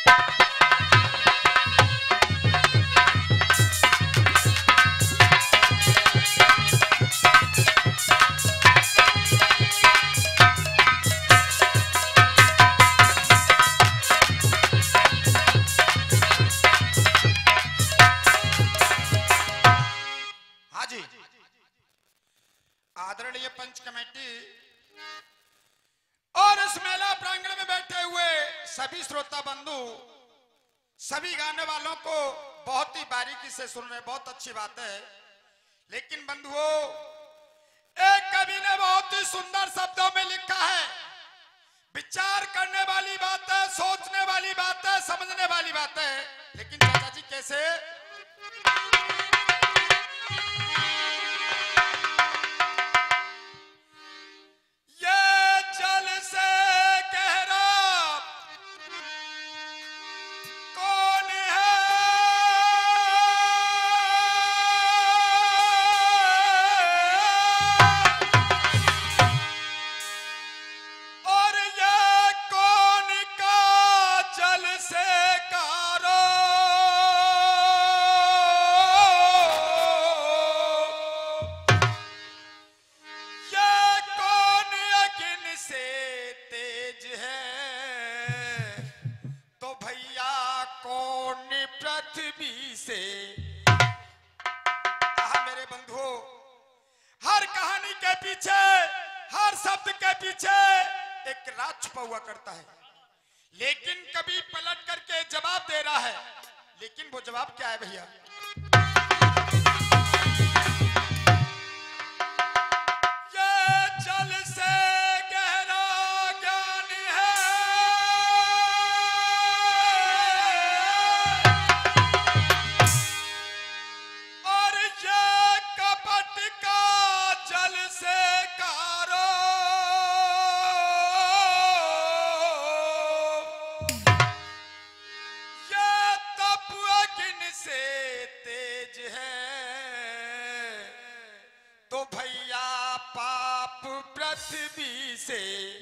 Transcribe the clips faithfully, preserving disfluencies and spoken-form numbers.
आदरणीय पंच कमेटी और इस मेला प्रांगण में बैठे हुए सभी श्रोता बंधु, सभी गाने वालों को बहुत ही बारीकी से सुन रहे, बहुत अच्छी बात है। लेकिन बंधुओं, एक कवि ने बहुत ही सुंदर शब्दों में लिखा है, विचार करने वाली बात है, सोचने वाली बात है, समझने वाली बात है। लेकिन चाचा जी कैसे? एक राज छुपा हुआ करता है, लेकिन कभी पलट करके जवाब दे रहा है। लेकिन वो जवाब क्या है भैया? ये जल से गहरा ज्ञान है, और ये कपट का जल से कारो, से तेज है तो भैया पाप पृथ्वी से।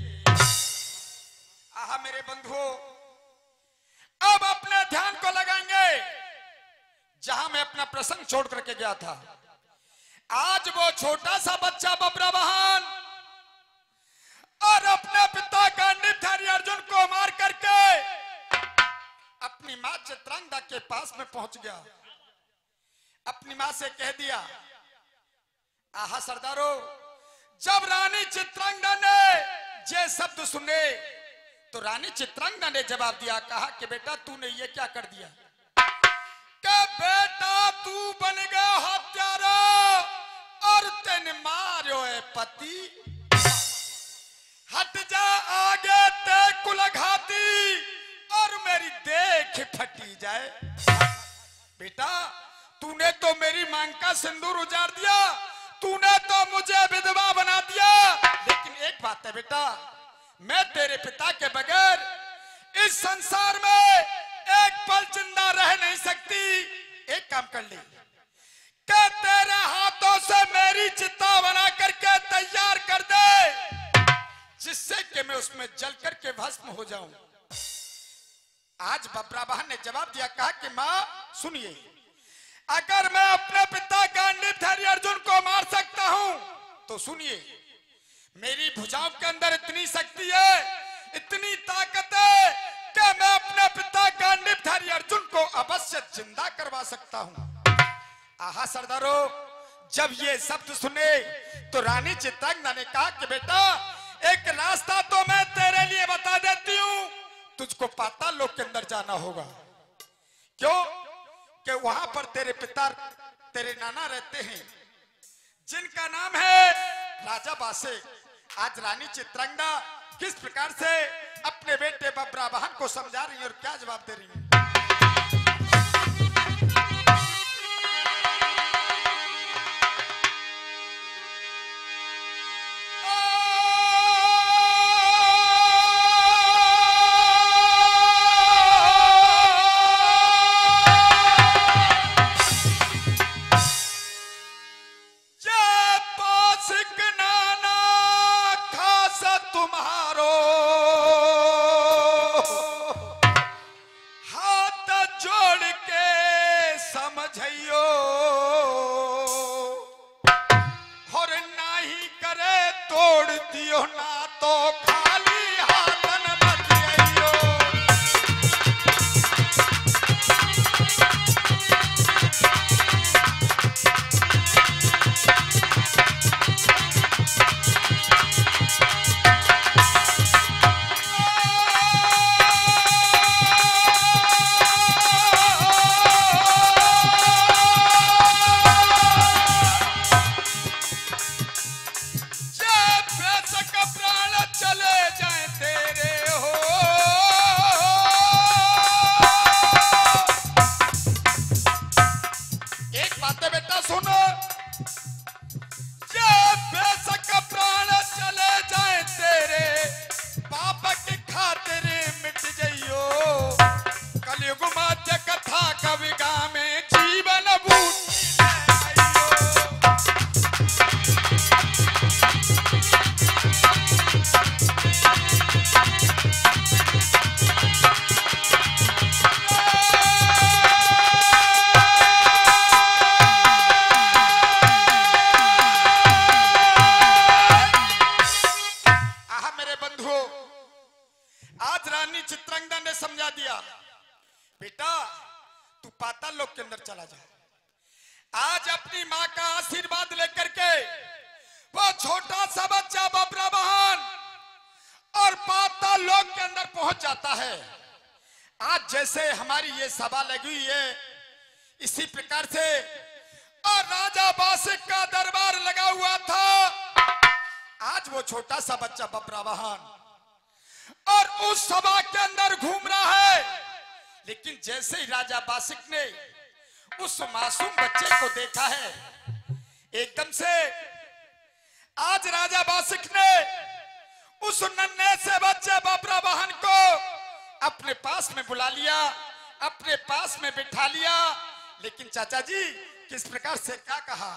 आहा मेरे बंधुओं, अब अपने ध्यान को लगाएंगे जहां मैं अपना प्रसंग छोड़ करके गया था। आज वो छोटा सा बच्चा बब्रावाहन और अपने पिता गांडीवधारी अर्जुन को मार करके अपनी मां चित्रांगदा के पास में पहुंच गया। अपनी मां से कह दिया, आहा सरदारो, जब रानी चित्रांगदा ने ये शब्द सुने तो रानी चित्रांगदा ने जवाब दिया, कहा कि बेटा तूने ये क्या कर दिया? कि बेटा तू बन गया हत्यारा और तेने मारो है पति, हट जा आगे ते कुलघाती और मेरी देख फटी जाए। बेटा तूने तो मेरी मांग का सिंदूर उजाड़ दिया, तूने तो मुझे विधवा बना दिया। लेकिन एक बात है बेटा, मैं तेरे पिता के बगैर इस संसार में एक पल जिंदा रह नहीं सकती। एक काम कर ले, क्या तेरे हाथों से मेरी चिता बना करके तैयार कर दे, जिससे कि मैं उसमें जल करके भस्म हो जाऊं। आज बब्रावाहन ने जवाब दिया, कहा कि मां सुनिए, अगर मैं अपने पिता गांडीवधारी अर्जुन को मार सकता हूं तो सुनिए, मेरी भुजाओं के अंदर इतनी शक्ति है, इतनी ताकत है कि मैं अपने पिता गांडीवधारी अर्जुन को अवश्य जिंदा करवा सकता हूं। आहा सरदारो, जब ये शब्द सुने तो रानी चित्रांगदा ने कहा कि बेटा एक रास्ता तो मैं तेरे लिए बता देती हूं, तुझको पाताल लोक के अंदर जाना होगा। क्यों? कि वहां पर तेरे पिता, तेरे नाना रहते हैं, जिनका नाम है राजा बासे। आज रानी चित्रांगदा किस प्रकार से अपने बेटे बब्रावाहन को समझा रही है और क्या जवाब दे रही है? आइयो ना तो खाली हाथन मत आइयो। आज रानी चित्रांगदा ने समझा दिया, बेटा तू पाताल लोक के अंदर चला जा। आज अपनी माँ का आशीर्वाद लेकर के वो छोटा सा बच्चा बब्रावाहन और पाताल लोक के अंदर पहुंच जाता है। आज जैसे हमारी ये सभा लगी हुई है इसी प्रकार से और राजा बासिक का दरबार लगा हुआ था। आज वो छोटा सा बच्चा बब्रावाहन और उस सभा के अंदर घूम रहा है, लेकिन जैसे ही राजा बासिक ने उस मासूम बच्चे को देखा है, एकदम से आज राजा बासिक ने उस नन्हे से बच्चे बब्रावाहन को अपने पास में बुला लिया, अपने पास में बिठा लिया। लेकिन चाचा जी किस प्रकार से क्या कहा?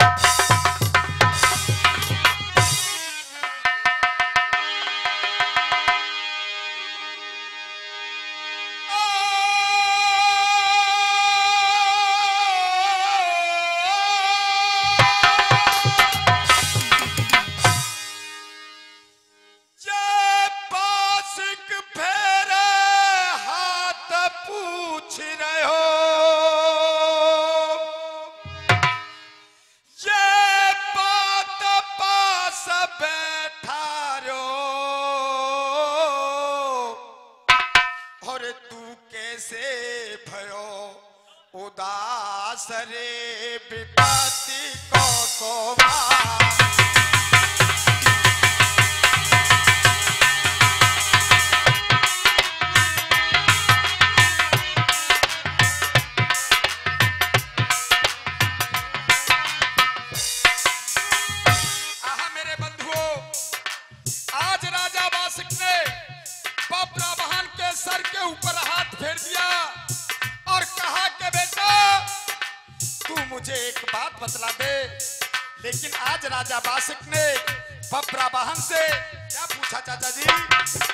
उदास रे विपत्ति को कोवा आहा मेरे बंधुओं, आज राजा बासिक ने बब्रावाहन के सर के ऊपर हाथ फेर दिया और कहा कि बेटा तू मुझे एक बात बतला दे। लेकिन आज राजा बासिक ने बब्रावाहन से क्या पूछा चाचा जी?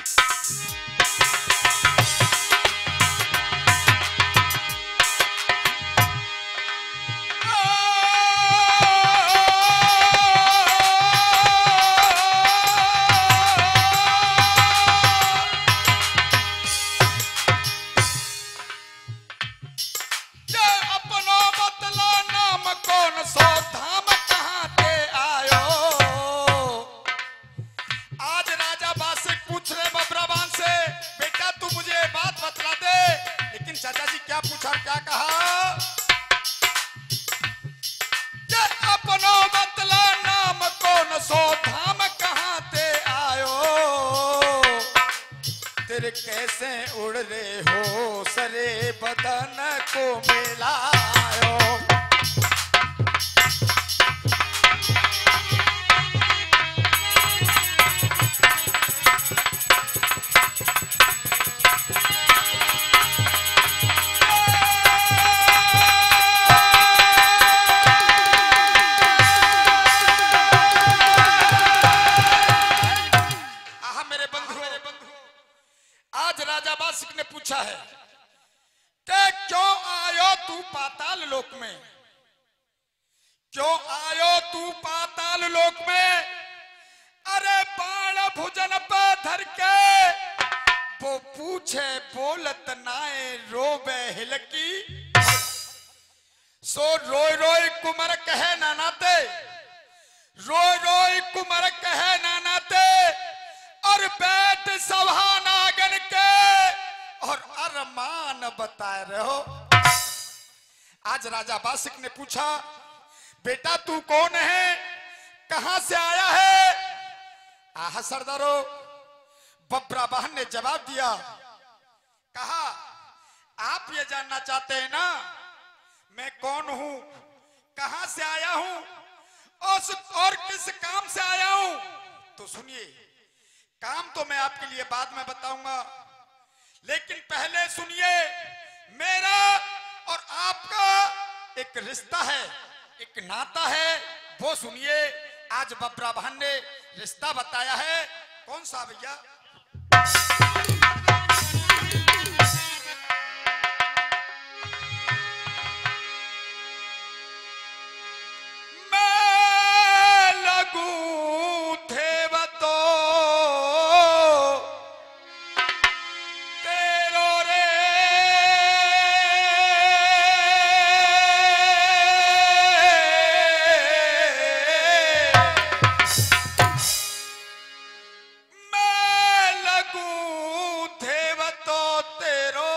चाचा जी क्या पूछा, क्या कहा? ये अपनो बतला नाम कौन सो धाम कहाँ ते आयो, तेरे कैसे उड़ रहे हो सरे बदन को मिलायो। ने पूछा है कि क्यों आयो तू पाताल लोक में, क्यों आयो तू पाताल लोक में? अरे बाण भुजन पे धर के वो पूछे बोलत नाए रोबे हिलकी सो रोय रोय कुमर कहे नानाते रोय रोय कुमर कहे नानाते और बैठ सभा नागन के और अरमान बताए रहो। आज राजा बासिक ने पूछा बेटा तू कौन है कहां से आया है? आहा सरदारो बब्रा बहन ने जवाब दिया कहा आप ये जानना चाहते हैं ना मैं कौन हूं कहां से आया हूं और किस काम से आया हूं? तो सुनिए काम तो मैं आपके लिए बाद में बताऊंगा लेकिन पहले सुनिए मेरा और आपका एक रिश्ता है एक नाता है वो सुनिए। आज बब्रा बहन ने रिश्ता बताया है कौन सा भैया? मैं लगूं थे बतो तेरो रे मैं लगूं थे बतो तेरो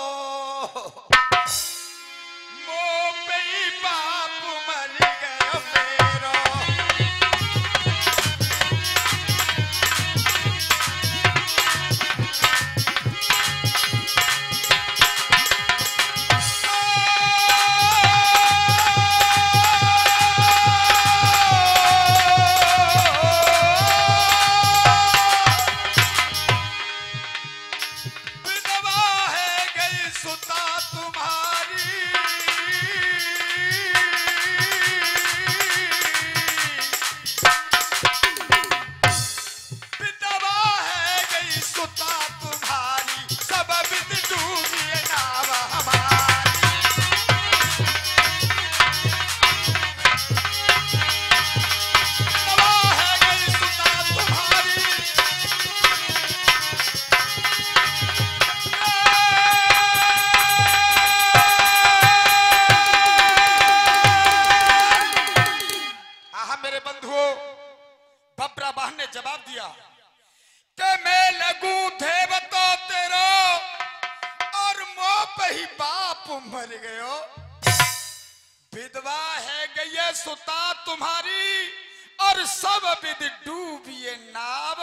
मो पे ही बाप मर गयो मेरो। विधवा है गई सुता तुम्हारी विधवा है गई सुता तुम्हारी सब विध डूबी नाव हमारी। विधवा है गई सुता तुम्हारी आहा मेरे बंधुओं बब्रा बहन ने जवाब दिया कि मैं लगू थे बतो तेरो और मोह पे ही बाप मर गयो। विधवा है गई सुता तुम्हारी और सब विध डूबिए नाव।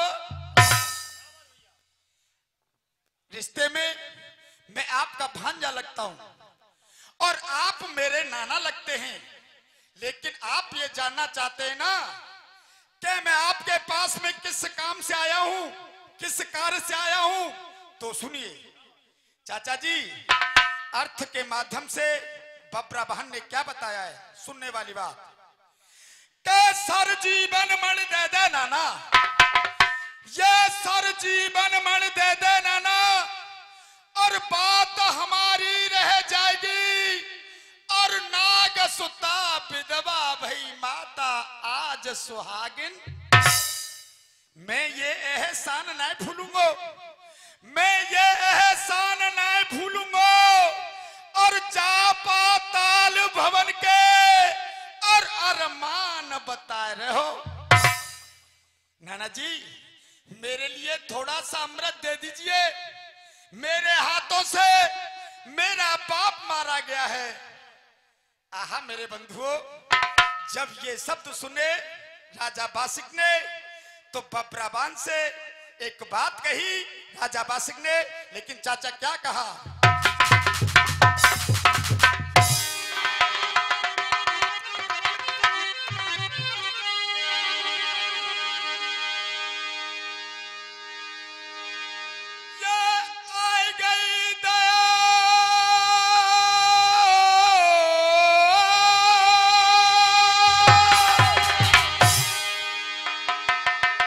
रिश्ते में मैं आपका भांजा लगता हूं और आप मेरे नाना लगते हैं लेकिन आप ये जानना चाहते हैं ना कि मैं आपके पास में किस काम से आया हूं किस कार्य से आया हूं? तो सुनिए चाचा जी अर्थ के माध्यम से बब्रा बहन ने क्या बताया है सुनने वाली बात के सर जीवन मण दे दे नाना ये सर जीवन मण दे दे नाना और बात हमारी रह जाएगी और नाग सुता विधवा भई माता आज सुहागिन। मैं ये एहसान नहीं भूलूंगा मैं ये एहसान नहीं भूलूंगा और जापा ताल भवन के और अरमान बताए रहो। नाना जी मेरे लिए थोड़ा सा अमृत दे दीजिए मेरे हाथों से मेरा बाप मारा गया है। आहा मेरे बंधुओं जब ये शब्द सुने राजा बासिक ने तो बब्राबान से एक बात कही राजा बासिक ने लेकिन चाचा क्या कहा?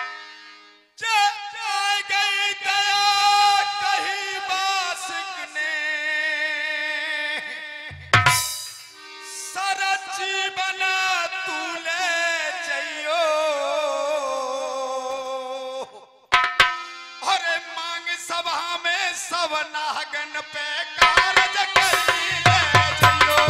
ने सब नागन पे कारज करी ले जइयो।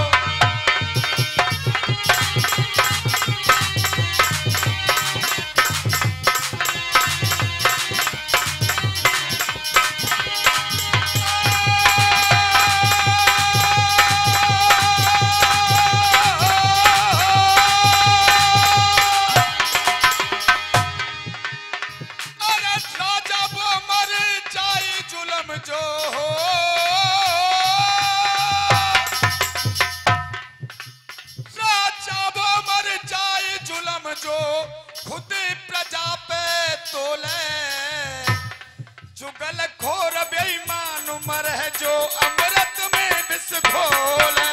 जो हो राजा वो मर जाए जुलम जो खुद प्रजा पे तोले। जुगल खोर बेईमान मर है जो अमृत में विष घोले।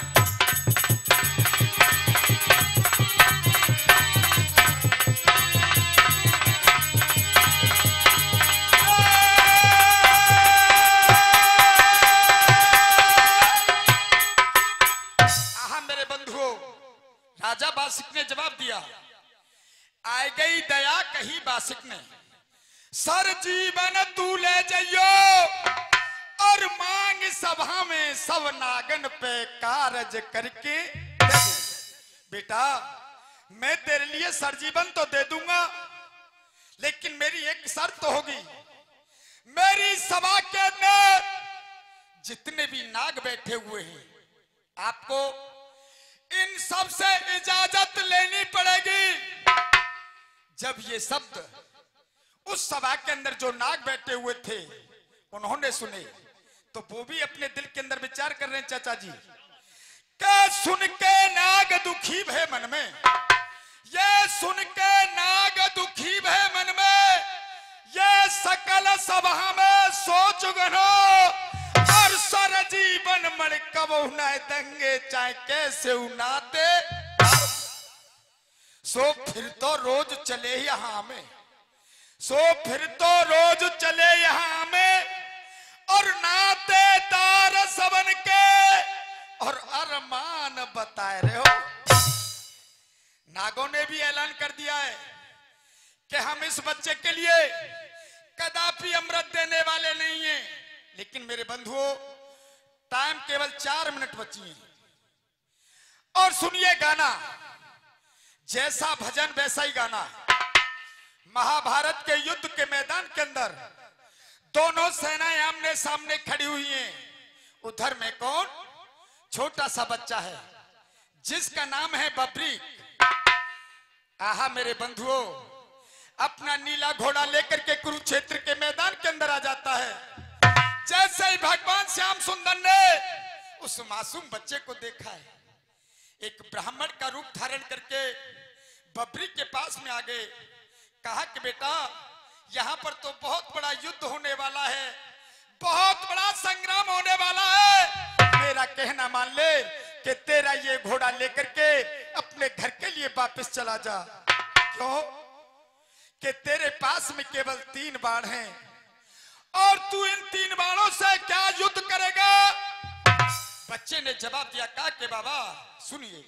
राजा बासिक ने जवाब दिया, आए गई दया कही बासिक ने, सर जीवन तू ले जाइयो और मांग सभा में सब नागन पे कारज करके दे दो। बेटा मैं तेरे लिए सर जीवन तो दे दूंगा, लेकिन मेरी एक शर्त होगी, मेरी सभा के अंदर जितने भी नाग बैठे हुए हैं आपको इन सब से इजाजत लेनी पड़ेगी। जब ये शब्द उस सभा के अंदर जो नाग बैठे हुए थे उन्होंने सुने तो वो भी अपने दिल के अंदर विचार कर रहे हैं, चाचा जी क्या सुन के नाग दुखी भय मन में, ये सुन के नाग दुखी भय मन में, ये सकल सभा में सोच गनो और सर जीवन मन कबो न दंगे चाहे कैसे उनाते। सो फिर तो रोज चले यहाँ में, सो फिर तो रोज चले यहाँ में और नाते तार सबन के और अरमान बताए रहे हो। नागों ने भी ऐलान कर दिया है कि हम इस बच्चे के लिए कदापि अमृत देने वाले नहीं हैं, लेकिन मेरे बंधुओं टाइम केवल चार मिनट बची है और सुनिए गाना, जैसा भजन वैसा ही गाना। महाभारत के युद्ध के मैदान के अंदर दोनों सेनाएं आमने सामने खड़ी हुई हैं। उधर में कौन? छोटा सा बच्चा है जिसका नाम है बब्रीक। आहा मेरे बंधुओं, अपना नीला घोड़ा लेकर के कुरुक्षेत्र के मैदान के अंदर आ जाता है। जैसे ही भगवान श्याम सुंदर ने उस मासूम बच्चे को देखा है, एक ब्राह्मण का रूप धारण करके बब्री के पास में आ गए, कहा कि बेटा यहाँ पर तो बहुत बड़ा युद्ध होने वाला है, बहुत बड़ा संग्राम होने वाला है, मेरा कहना मान ले कि तेरा ये घोड़ा लेकर के अपने घर के लिए वापस चला जा। क्यों? कि तेरे पास में केवल तीन बाण हैं और तू इन तीन बाणों से क्या युद्ध करेगा? बच्चे ने जवाब दिया, कहा कि बाबा सुनिए,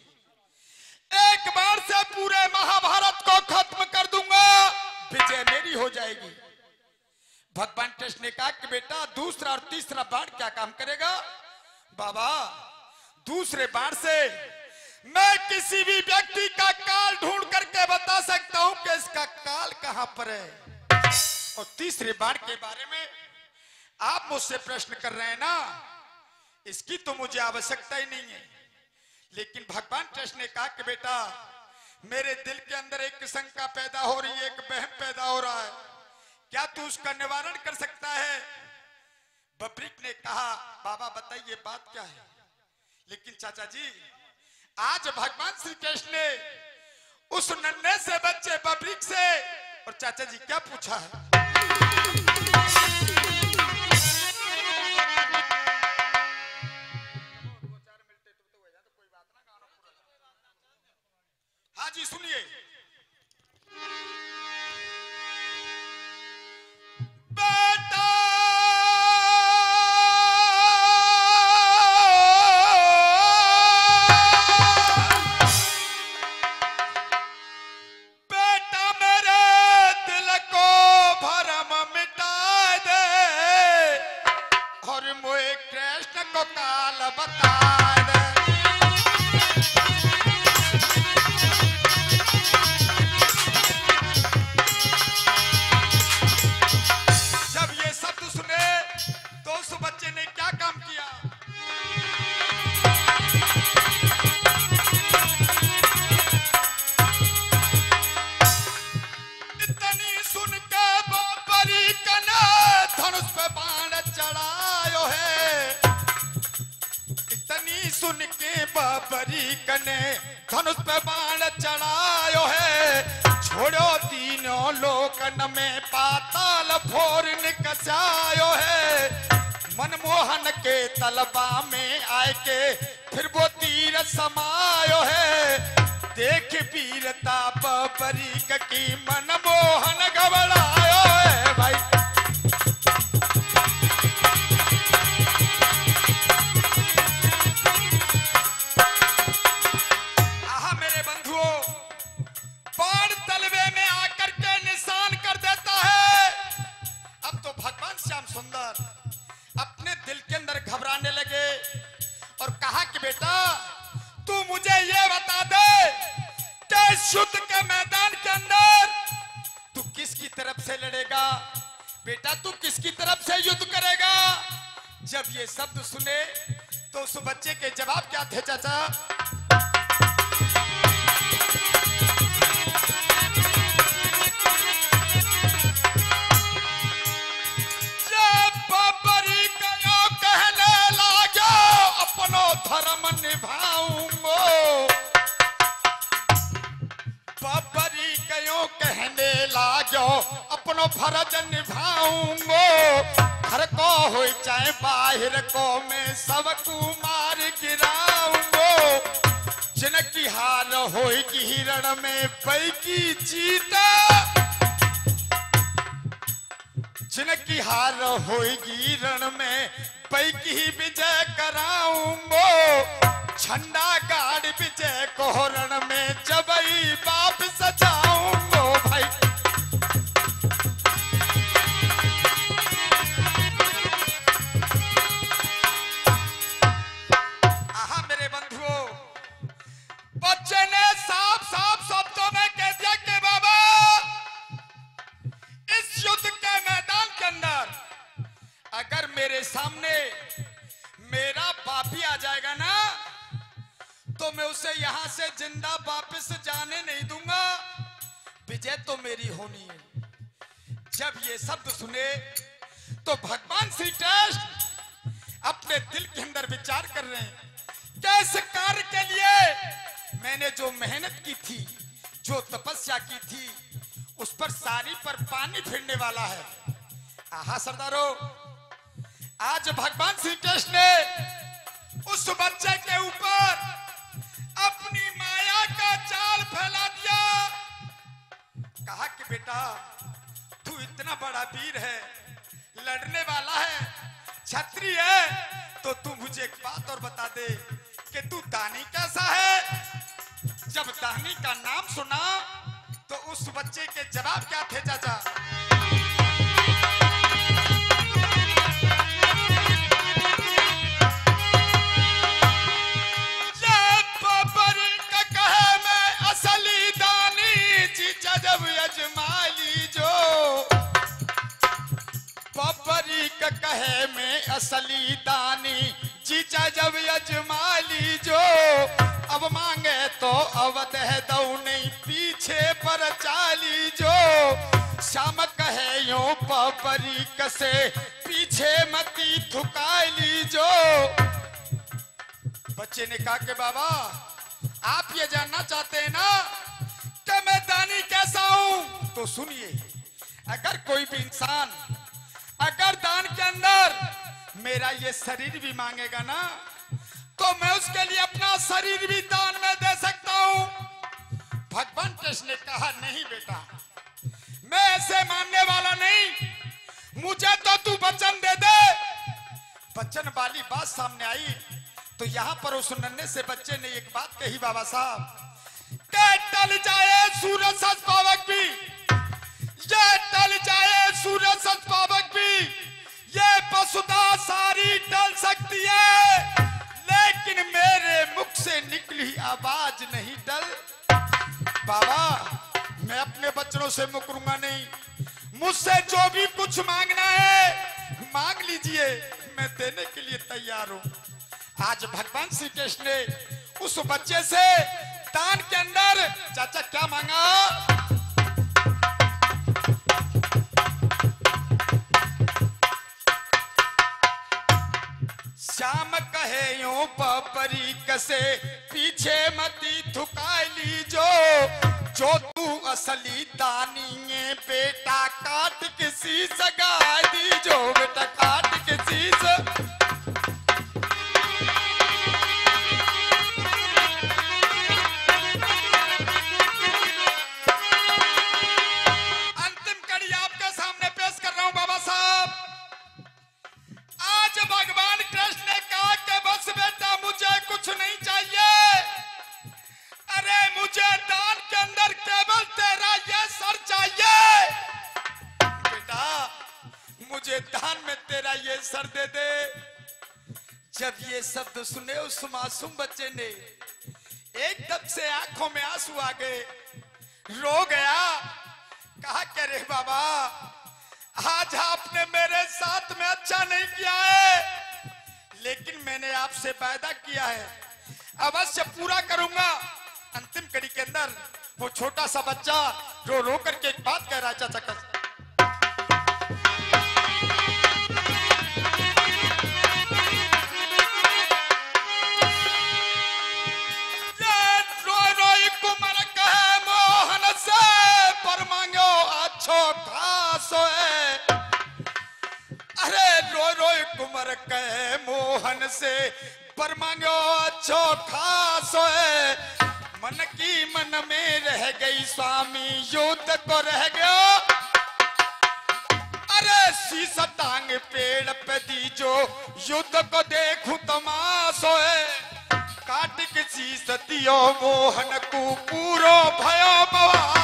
एक बार से पूरे महाभारत को खत्म कर दूंगा, विजय मेरी हो जाएगी। भगवान कृष्ण ने कहा कि बेटा दूसरा और तीसरा बाण क्या काम करेगा? बाबा दूसरे बाण से मैं किसी भी व्यक्ति का काल ढूंढ करके बता सकता हूं कि इसका काल कहां पर है। और तीसरे बाण के बारे में आप मुझसे प्रश्न कर रहे हैं ना, इसकी तो मुझे आवश्यकता ही नहीं है, लेकिन भगवान कृष्ण ने कहा कि बेटा मेरे दिल के अंदर एक शंका पैदा हो रही है, एक वहम पैदा हो रहा है, क्या तू उसका निवारण कर सकता है? बब्रीक ने कहा बाबा बताइए बात क्या है। लेकिन चाचा जी आज भगवान श्री कृष्ण ने उस नन्हे से बच्चे बब्रीक से और चाचा जी क्या पूछा है? हाँ जी सुनिए, बेटा बेटा मेरे दिल को भरम को काल बता दे। जब ये शब्द सुने तो उस बच्चे ने क्या काम किया? इतनी सुन के बाबरी कने धनुष पे बाण चढ़ायो है। इतनी सुन के बाबरी कने धनुष पे बाण चढ़ायो है। छोड़ो तीनों लोकन में पाताल फोर निकसायो है। मनमोहन के तलबा में आए के फिर वो तीर समायो है। देख वीरता बाबरी की मनमोहन घबरायो है भाई। आहा मेरे बंधुओं, बाण तलवे में आकर के निशान कर देता है। अब तो भगवान श्याम सुंदर अपने दिल के अंदर घबराने लगे और कहा कि बेटा तू मुझे ये बता दे कि इस युद्ध के मैदान के अंदर तू किसकी तरफ से लड़ेगा? बेटा तू किसकी तरफ से युद्ध करेगा? जब ये शब्द सुने तो उस बच्चे के जवाब क्या थे चाचा? धर्म निभाऊंगो बाबरी कयो कहने लागो अपनो फर्ज निभाऊंगो। घर को हो चाहे बाहर को मैं सब कुमार गिराऊंगो। जिनकी हार होगी हिरण में पैकी जीता। जिनकी हार होगी रण में पैकी विजय कराऊंगो। झंडा गाड़ विजय को रण में जबई बाप सजाऊंगो भाई। आहा मेरे बंधुओं, बच्चे ने साफ साफ शब्दों में कह दिया कि बाबा इस युद्ध के मैदान के अंदर अगर मेरे सामने मेरा बाप ही आ जाएगा ना तो मैं उसे यहां से जिंदा वापस जाने नहीं दूंगा। विजय तो मेरी होनी है। जब ये शब्द सुने तो भगवान श्री कृष्ण अपने दिल के अंदर विचार कर रहे हैं कि इस कार्य के लिए मैंने जो मेहनत की थी, जो तपस्या की थी, उस पर सारी पर पानी फिरने वाला है। आहा सरदारों, आज भगवान श्री कृष्ण ने उस बच्चे के ऊपर अपनी माया का जाल फैला दिया। कहा कि बेटा तू इतना बड़ा वीर है, लड़ने वाला है, क्षत्रिय है, तो तू मुझे एक बात और बता दे कि तू दानी कैसा है? जब दानी का नाम सुना तो उस बच्चे के जवाब क्या थे चाचा? जब यजमाली जो बाबरी का कहे में असली दानी जीजा जब यजमाली जो। अब मांगे तो अवध है दो नहीं पीछे पर चाली जो। श्याम कहे यो बाबरी कसे पीछे मती थुकाली जो। बच्चे ने कहा कि बाबा आप ये जानना चाहते हैं ना कि मैं दानी कैसा हूं? तो सुनिए, अगर कोई भी इंसान अगर दान के अंदर मेरा ये शरीर भी मांगेगा ना तो मैं उसके लिए अपना शरीर भी दान में दे सकता हूं। भगवान कृष्ण ने कहा नहीं बेटा, मैं ऐसे मानने वाला नहीं, मुझे तो तू वचन दे दे। वचन वाली बात सामने आई तो यहां पर उस नन्हे से बच्चे ने एक बात कही बाबा साहब, टल जाए सूरज सच पावक भी, ये टल जाए सूरज सच पावक भी, ये वसुधा सारी टल सकती है, से निकली आवाज नहीं डल। बाबा मैं अपने बच्चों से मुकरूंगा नहीं, मुझसे जो भी कुछ मांगना है मांग लीजिए, मैं देने के लिए तैयार हूं। आज भगवान श्री कृष्ण ने उस बच्चे से दान के अंदर चाचा क्या मांगा? श्याम कहे यूं पपरी कसे पीछे मती थुकाई ली जो, जो तू असली दानी है बेटा काट के शीश गाय दी जो, बेटा काट के शीश। अंतिम कड़ी आपके सामने पेश कर रहा हूं बाबा साहब। आज भगवान कृष्ण ने कहा कि बस बेटा मुझे कुछ नहीं चाहिए, अरे मुझे दान के अंदर केवल तेरा ये सर चाहिए। बेटा मुझे दान में तेरा ये सर दे दे। जब ये शब्द सुने उस मासूम बच्चे ने एकदम से आंखों में आंसू आ गए, रो गया। कहा कि रे बाबा आज आपने मेरे साथ में अच्छा नहीं किया है, लेकिन मैंने आपसे वादा किया है अवश्य पूरा करूंगा। अंतिम कड़ी के अंदर वो छोटा सा बच्चा रो रो करके एक बात कह रहा है चाचा का। रो रो कुमार कहे मोहन से पर मांगो अच्छो खासो है। अरे रो रो कुमार कहे मोहन से पर मांगो अच्छो खासो है। मन की मन में रह गई स्वामी युद्ध को रह गया। अरे शीश टांग पेड़ पे दी जो युद्ध को देखूं तमाशो है। काट के शीश दियो मोहन को पूरो भयो बवा